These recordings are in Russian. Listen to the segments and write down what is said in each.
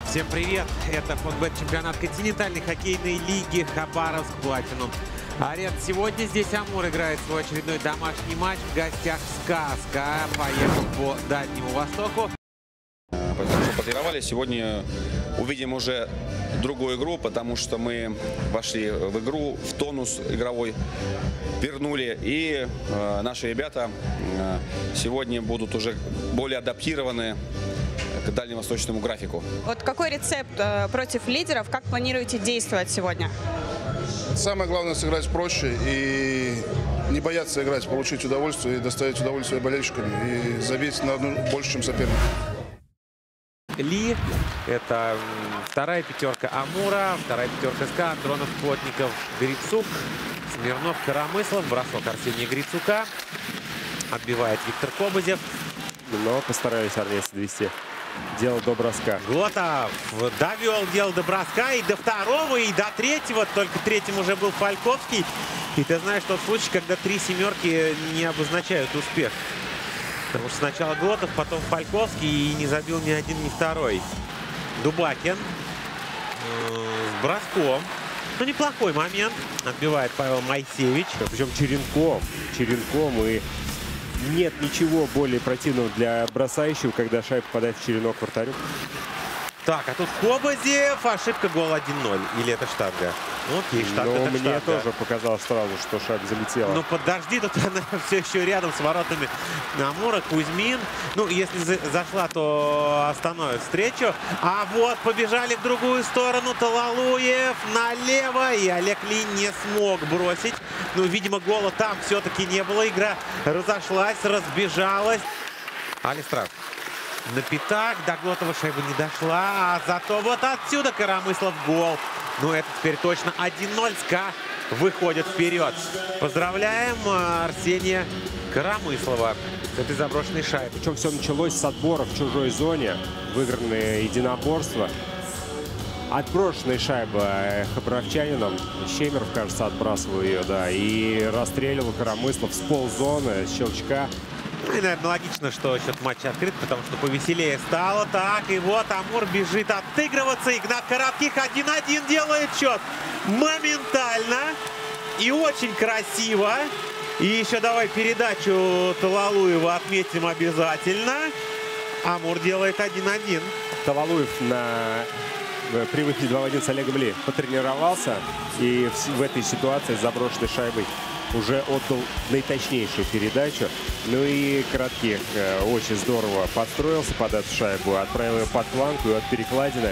Всем привет! Это футбол чемпионат континентальной хоккейной лиги Хабаровск Платинум Арена. Сегодня здесь Амур играет свой очередной домашний матч в гостях СКА. СКА поехал по Дальнему Востоку. Хорошо потренировались. Сегодня увидим уже другую игру, потому что мы вошли в игру, в тонус игровой, вернули. И наши ребята сегодня будут уже более адаптированы к дальневосточному графику. Вот какой рецепт против лидеров? Как планируете действовать сегодня? Самое главное — сыграть проще и не бояться играть, получить удовольствие и доставить удовольствие болельщикам и забить на одну больше, чем соперник. Ли – это вторая пятерка Амура, вторая пятерка СКА, Андронов, Плотников, Грицук, Смирнов, Коромыслов, бросок Арсения Грицука. Отбивает Виктор Кобызев. Но постарались армейцы довести дело до броска. Глотов довел дело до броска и до второго, и до третьего. Только третьим уже был Фальковский. И ты знаешь тот случай, когда три семерки не обозначают успех. Потому что сначала Глотов, потом Фальковский, и не забил ни один, ни второй. Дубакин с броском. Ну, неплохой момент. Отбивает Павел Моисеевич. Причем черенком. И нет ничего более противного для бросающего, когда шайба попадает в черенок вратарю. Так, а тут Кобызев. Ошибка, гол 1-0. Или это штанга? Ну, окей, штанга. Но это мне штанга. тоже показалось сразу, что шайба залетела. Ну, подожди, тут она все еще рядом с воротами Амура. Кузьмин. Ну, если зашла, то остановит встречу. А вот побежали в другую сторону. Талалуев налево. И Олег Ли не смог бросить. Ну, видимо, гола там все-таки не было. Игра разошлась, разбежалась. Алистрав. На пятак. До Глотова шайба не дошла. А зато вот отсюда Коромыслов гол. Ну, это теперь точно 1-0. СКА выходит вперед. Поздравляем Арсения Коромыслова с этой заброшенной шайбой. Причем все началось с отбора в чужой зоне. Выигранное единоборство. Отброшенная шайба хабаровчанином. Щемеров, кажется, отбрасывал ее, да. И расстреливал Коромыслов с ползоны, с щелчка. Ну и, наверное, логично, что счет матча открыт, потому что повеселее стало. Так, и вот Амур бежит отыгрываться. Игнат Коротких 1-1 делает счет моментально и очень красиво. И еще давай передачу Талалуева отметим обязательно. Амур делает 1-1. Талалуев при выходе 2-1 с Олегом Ли потренировался. И в этой ситуации с заброшенной шайбой уже отдал наиточнейшую передачу. Ну и Коротких очень здорово подстроился под эту шайбу. Отправил ее под планку и от перекладины.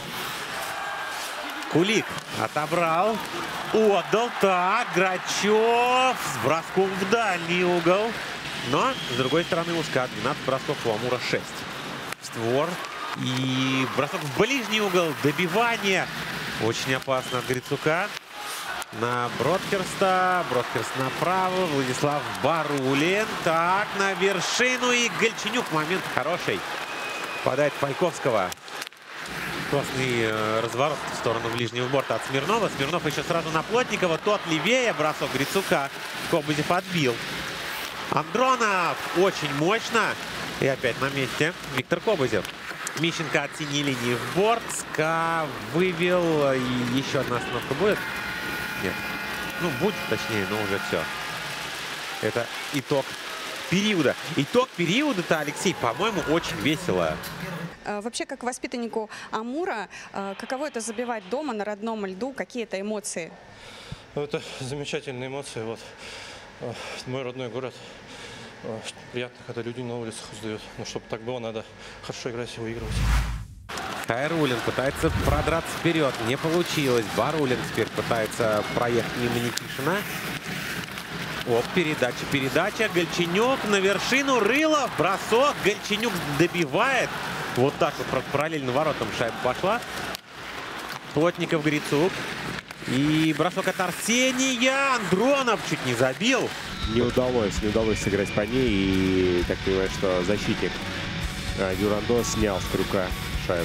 Кулик отобрал, отдал. Так, Грачев с броском в дальний угол. Но, с другой стороны, у СКА 12 бросков, у Амура 6. Створ и бросок в ближний угол. Добивание. Очень опасно от Грицука. На Бродхерста. Бродхерст направо. Владислав Барулин. Так, на вершину. И Гальченюк. Момент хороший. Попадает Фальковского. Классный разворот в сторону ближнего борта от Смирнова. Смирнов еще сразу на Плотникова. Тот левее. Бросок Грицука. Кобызев отбил. Андронов. Очень мощно. И опять на месте Виктор Кобызев. Мищенко от синей линии в борт. СКА вывел. И еще одна остановка будет. Нет. Ну, будет, точнее, но уже все. Это итог периода. Итог периода-то, Алексей, по-моему, очень весело. Вообще, как воспитаннику Амура, каково это забивать дома на родном льду? Какие это эмоции? Это замечательные эмоции. Вот. Мой родной город. Приятно, когда люди на улицах узнают. Но чтобы так было, надо хорошо играть и выигрывать. Хайруллин пытается продраться вперед. Не получилось. Барулин теперь пытается проехать мимо Никишина. Оп, передача. Гальченюк на вершину. Рылов. Бросок. Гальченюк добивает. Вот так вот параллельно воротам шайба пошла. Плотников, Грицук. И бросок от Арсения. Андронов чуть не забил. Не удалось сыграть по ней. И так понимаешь, что защитник Дюрандо снял с крюка шайбу.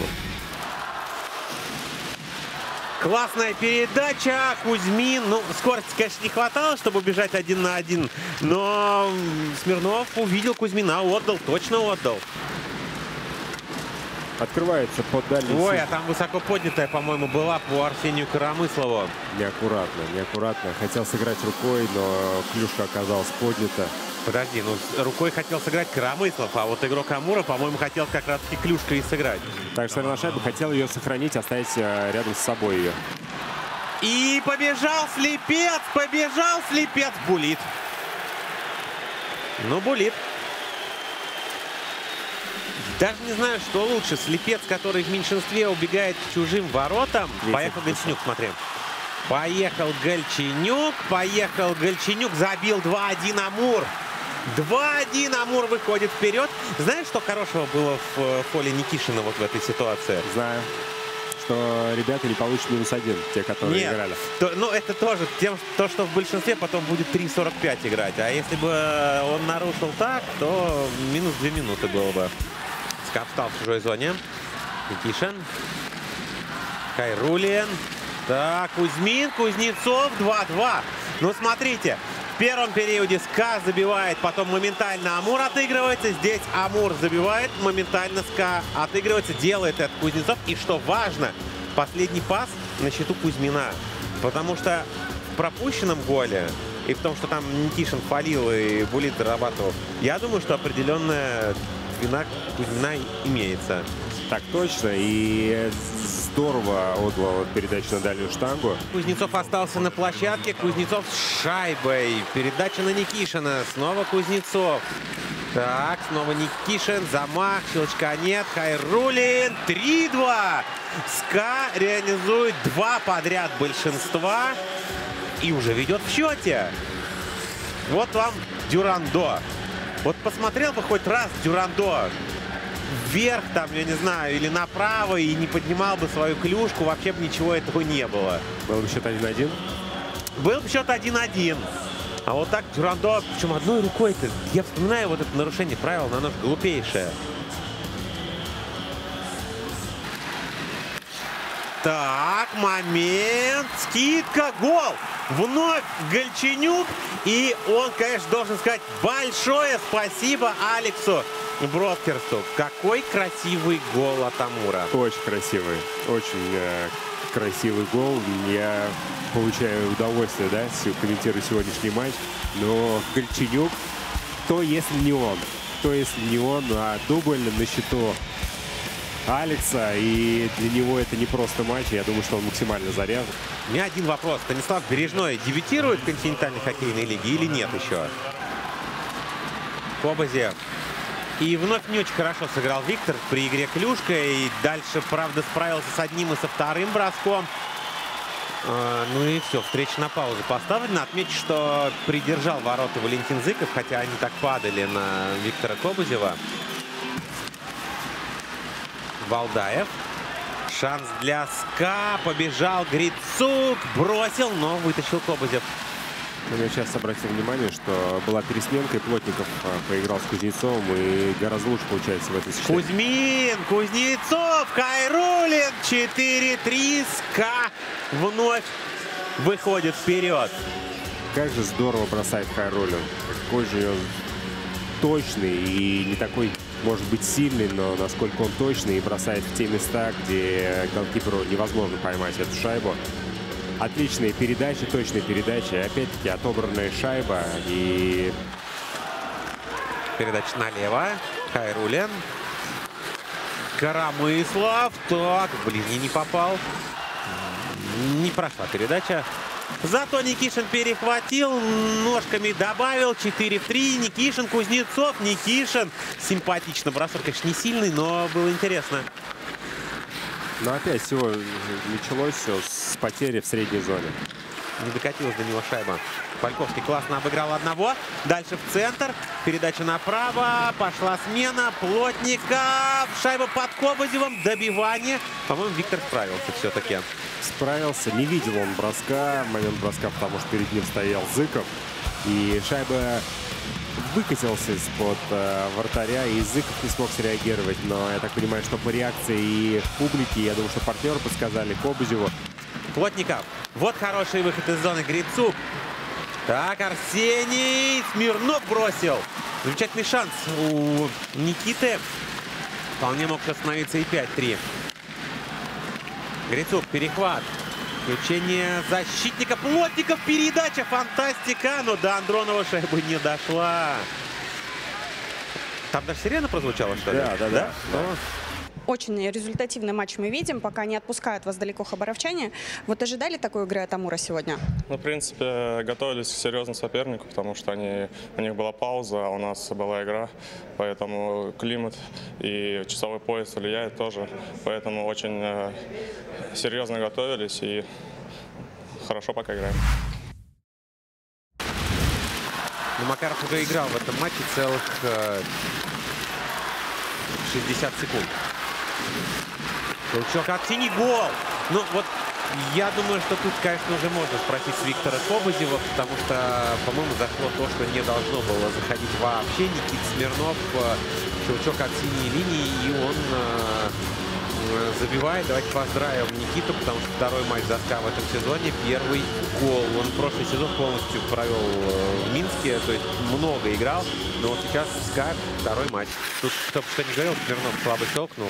Классная передача. Кузьмин. Ну, скорости, конечно, не хватало, чтобы убежать 1 на 1. Но Смирнов увидел Кузьмина, отдал, точно отдал. Открывается под дальний Ой, сит. а там высоко поднятая, по-моему, была по Арсению Коромыслову. Неаккуратно, неаккуратно. Хотел сыграть рукой, но клюшка оказалась поднята. Подожди, ну рукой хотел сыграть Коромыслов, а вот игрок Амура, по-моему, хотел как раз-таки клюшкой и сыграть. Так что на шайбу хотел ее сохранить, оставить рядом с собой ее. И побежал слепец, Булит. Ну, Булит. Даже не знаю, что лучше. Слепец, который в меньшинстве убегает к чужим воротам. Поехал Гальченюк, смотри. Поехал Гальченюк, забил 2-1 Амур. 2-1 Амур выходит вперед. Знаешь, что хорошего было в поле Никишина вот в этой ситуации? Знаю, что ребята не получат -1, те, которые Нет, играли. ну это тоже то, что в большинстве потом будет 3:45 играть. А если бы он нарушил так, то минус 2 минуты было бы. Скаптал в чужой зоне. Никишин. Хайрулин. Так, Кузьмин, Кузнецов, 2-2. Ну, смотрите, в первом периоде СКА забивает, потом моментально Амур отыгрывается. Здесь Амур забивает, моментально СКА отыгрывается, делает это Кузнецов. И что важно, последний пас на счету Кузьмина. Потому что в пропущенном голе и в том, что там Никишин фалил и Булит зарабатывал, я думаю, что определенная вина Кузьмина имеется. Так точно. И здорово отдал передачу на дальнюю штангу. Кузнецов остался на площадке. Кузнецов с шайбой. Передача на Никишина. Снова Кузнецов. Так, снова Никишин. Замах. Щелчка нет. Хайрулин. 3-2. СКА реализует 2 подряд большинства. И уже ведет в счете. Вот вам Дюрандо. Вот посмотрел бы хоть раз Дюрандо вверх, там, я не знаю, или направо, и не поднимал бы свою клюшку, вообще бы ничего этого не было. Был бы счет 1-1. Был бы счет 1-1. А вот так Дюрандо, причем одной рукой-то, я вспоминаю вот это нарушение правил, оно же глупейшее. Так, момент, скидка, гол. Вновь Гальченюк. И он, конечно, должен сказать большое спасибо Алексу Бродкерсту. Какой красивый гол от Амура. Очень красивый. Очень красивый гол. Я получаю удовольствие, да, комментирую сегодняшний матч. Но Гальченюк, кто если не он? Кто если не он? А дубль на счету Алекса, и для него это не просто матч, я думаю, что он максимально заряжен. У меня один вопрос. Станислав Бережной дебютирует в континентальной хоккейной лиге или нет еще? Кобызев. И вновь не очень хорошо сыграл Виктор при игре клюшкой. И дальше, правда, справился с одним и со вторым броском. Ну и все, встреча на паузу поставлена. Отмечу, что придержал ворота Валентин Зыков, хотя они так падали на Виктора Кобызева. Валдаев. Шанс для СКА. Побежал Грицук. Бросил, но вытащил Кобызев. Я сейчас обратил внимание, что была пересменка, и Плотников поиграл с Кузнецовым, и гораздо лучше получается в этой сочетании. Кузьмин, Кузнецов, Хайрулин. 4-3. СКА вновь выходит вперед. Как же здорово бросает Хайрулин. Какой же он точный и не такой, может быть, сильный, но насколько он точный и бросает в те места, где голкиперу невозможно поймать эту шайбу. Отличные передачи, точные передачи. Опять-таки отобранная шайба. И передача налево. Хайрулин. Коромыслов. Так, в ближний не попал. Не прошла передача. Зато Никишин перехватил, ножками добавил. 4-3. Никишин, Кузнецов. Никишин. Симпатично бросок, конечно, не сильный, но было интересно. Но опять всего началось все с потери в средней зоне. Не докатилась до него шайба. Пальковский классно обыграл одного. Дальше в центр. Передача направо. Пошла смена. Плотников. Шайба под Кобызевым. Добивание. По-моему, Виктор справился все-таки. Справился. Не видел он броска. Момент броска, потому что перед ним стоял Зыков. И шайба выкатился из-под вратаря, и Зыков не смог среагировать. Но я так понимаю, что по реакции и публики, я думаю, что партнеры подсказали Кобызеву. Плотников. Вот хороший выход из зоны. Грицук. Так, Арсений. Смирнов бросил. Замечательный шанс у Никиты. Вполне мог остановиться и 5-3. Грицук, перехват. Включение защитника Плотников. Передача, фантастика. Но до Андронова шайба не дошла. Там даже сирена прозвучала, что ли? Да. Очень результативный матч мы видим, пока не отпускают вас далеко хабаровчане. Вот ожидали такой игры от Амура сегодня? Ну, в принципе, готовились к серьезному сопернику, потому что у них была пауза, а у нас была игра. Поэтому климат и часовой пояс влияет тоже. Поэтому очень серьезно готовились и хорошо пока играем. Но Макаров уже играл в этом матче целых 60 секунд. Толчок от синий, гол! Ну вот, я думаю, что тут, конечно, уже можно спросить с Виктора Кобызева, потому что, по-моему, зашло то, что не должно было заходить вообще. Никита Смирнов, щелчок от синей линии, и он забивает. Давайте поздравим Никиту, потому что второй матч за СКА в этом сезоне, первый гол. Он прошлый сезон полностью провел в Минске, то есть много играл, но вот сейчас СКА второй матч. Тут, кто бы что ни говорил, Смирнов слабо щелкнул.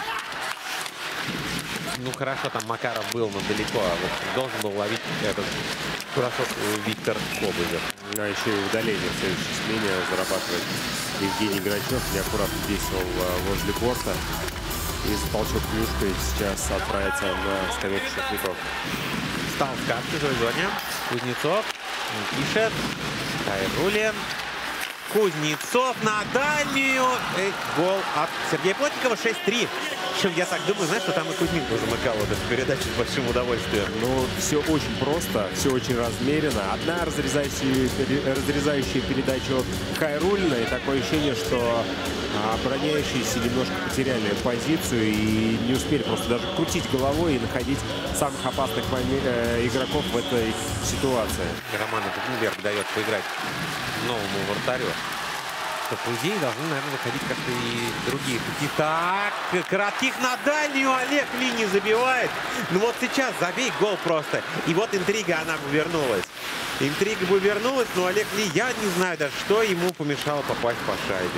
Ну, хорошо, там Макаров был, но далеко. Вот должен был ловить этот бросок Виктор Кобызев. А еще и удаление в следующей смене зарабатывает Евгений Грачев. Неаккуратно действовал возле борта. И за толчок клюшкой сейчас отправится на скамейку шахматов. Стал в КА в чужой зоне. Кузнецов пишет. Хайрулин. Кузнецов на дальнюю. Гол от Сергея Плотникова. 6-3. Причем я так думаю, знаешь, что там и Кузьминко замыкал вот эту передачу с большим удовольствием. Ну, все очень просто, все очень размеренно. Одна разрезающая передача Хайрулина, и такое ощущение, что обороняющиеся немножко потеряли позицию и не успели просто даже крутить головой и находить самых опасных игроков в этой ситуации. Роман этот вверх дает поиграть новому вратарю. Что, по идее, должны, наверное, выходить как-то и другие пути. Так, коротких на дальнюю. Олег Ли не забивает. Ну вот сейчас забей гол просто. И вот интрига, она бы вернулась. Интрига бы вернулась, но Олег Ли, я не знаю даже, что ему помешало попасть по шайбе.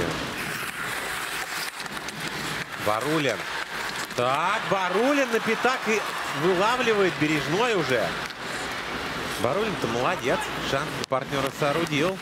Барулин. Так, Барулин на пятак и вылавливает Бережной уже. Барулин-то молодец. Шанс для партнера соорудил.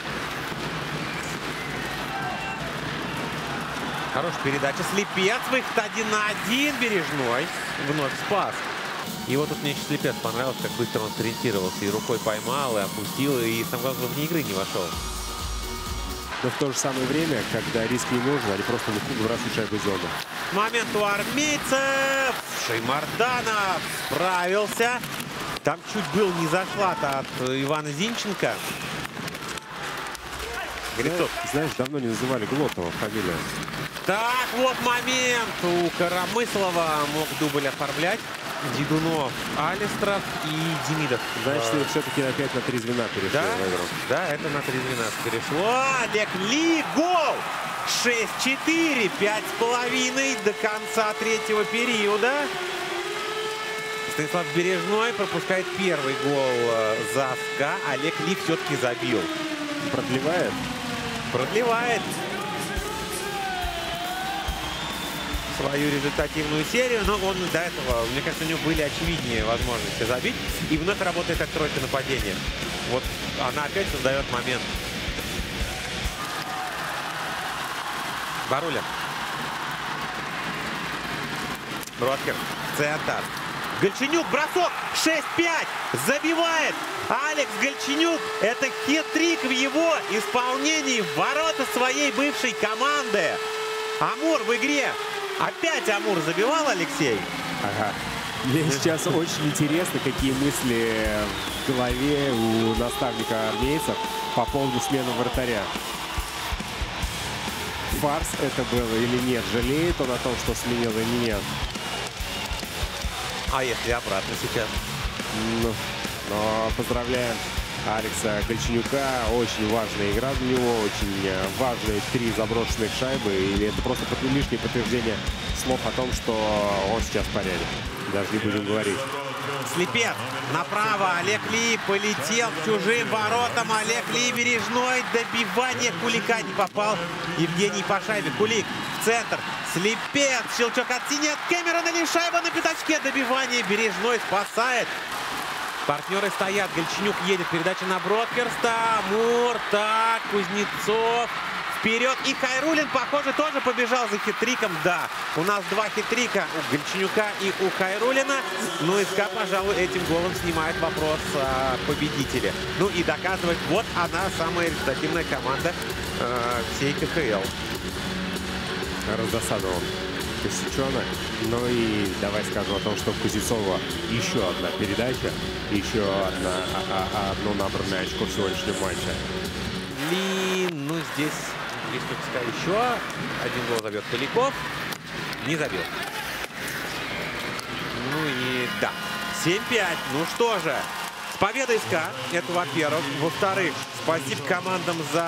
Хорошая передача. Слепец. Выход 1-1. Бережной вновь спас. И вот тут мне еще Слепец понравилось, как быстро он сориентировался. И рукой поймал, и опустил. И, самое главное, вне игры не вошел. Но в то же самое время, когда риск не нужен, они просто легко выбрасывают шайбу из зоны. Момент у армейцев. Шеймарданов справился. Там чуть был не захват от Ивана Зинченко. Грицук. Знаешь, давно не называли Глотова фамилию. Так, вот момент. У Коромыслова мог дубль оформлять. Дидунов, Алистров и Демидов. Значит, все-таки опять на 3 звена перешло. Да, да, это на 3 звена перешло. Олег Ли, гол! 6-4, 5,5 до конца третьего периода. Станислав Бережной пропускает первый гол за СКА. Олег Ли все-таки забил. Продлевает? Продлевает свою результативную серию, но он до этого, мне кажется, у него были очевиднее возможности забить. И вновь работает как тройка нападения. Вот она опять создает момент. Барулин. Бродкер. Центр. Гальченюк. Бросок. 6-5. Забивает. Алекс Гальченюк. Это хет-трик в его исполнении в ворота своей бывшей команды. Амур в игре. Опять Амур забивал, Алексей? Ага. Мне сейчас очень интересно, какие мысли в голове у наставника армейцев по поводу смены вратаря. Фарс это было или нет? Жалеет он о том, что сменил или нет? А если обратно сейчас? Ну, но поздравляем Алекса Гальченюка. Очень важная игра для него. Очень важные 3 заброшенных шайбы. Или это просто лишнее подтверждение слов о том, что он сейчас в порядке. Даже не будем говорить. Слепец направо. Олег Ли полетел к чужим воротам. Олег Ли, Бережной. Добивание Кулика не попал. Евгений по шайбе. Кулик в центр. Слепец. Щелчок от синей от Кэмерона. Или шайба на пятачке. Добивание. Бережной спасает. Партнеры стоят. Гальченюк едет. Передача на Бродхерста. Амур. Так. Кузнецов. Вперед. И Хайруллин, похоже, тоже побежал за хитриком. Да, у нас два хитрика. У Гальченюка и у Хайруллина. Ну, СКА, пожалуй, этим голом снимает вопрос о победителе. Ну и доказывает, вот она самая результативная команда всей КХЛ. Раздосадовал Костичона. Ну и давай скажу о том, что у Кузнецова еще одна передача, еще одно набранное очко в сегодняшнем матче. Ну, здесь еще один гол забьет Поляков. Не забил. Ну и да. 7-5. Ну что же. С победой СКА. Это во-первых. Во-вторых, спасибо командам за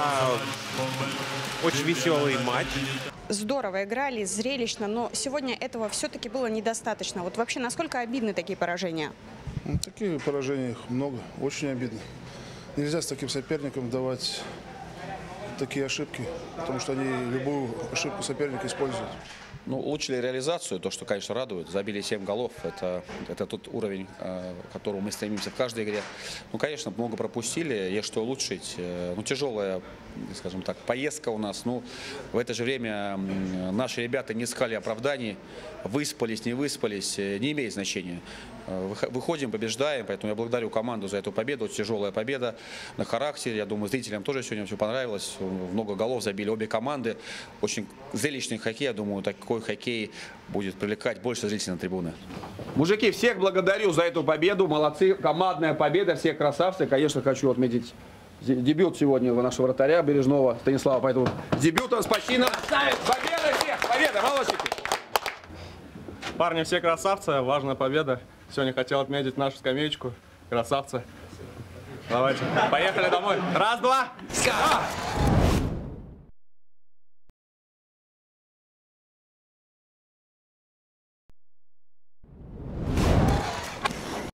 очень веселый матч. Здорово играли, зрелищно, но сегодня этого все-таки было недостаточно. Вот вообще, насколько обидны такие поражения? Ну, такие поражения их много, очень обидно. Нельзя с таким соперником давать такие ошибки, потому что они любую ошибку соперника используют. Ну, улучшили реализацию, то, что, конечно, радует. Забили 7 голов. Это тот уровень, к которому мы стремимся в каждой игре. Ну, конечно, много пропустили, есть что улучшить. Ну, тяжелая, скажем так, поездка у нас. Ну, в это же время наши ребята не искали оправданий. Выспались, не выспались, не имеет значения. Выходим, побеждаем, поэтому я благодарю команду за эту победу. Тяжелая победа на характере. Я думаю, зрителям тоже сегодня все понравилось. Много голов забили обе команды. Очень зрелищный хоккей. Я думаю, такой хоккей будет привлекать больше зрителей на трибуны. Мужики, всех благодарю за эту победу. Молодцы. Командная победа. Все красавцы. Конечно, хочу отметить дебют сегодня нашего вратаря Бережного Станислава. Поэтому с дебютом, с почином. Победа всех! Победа, молодчики! Парни, все красавцы, важная победа. Сегодня хотел отметить нашу скамеечку. Красавцы. Давайте, поехали домой. Раз, два. СКА!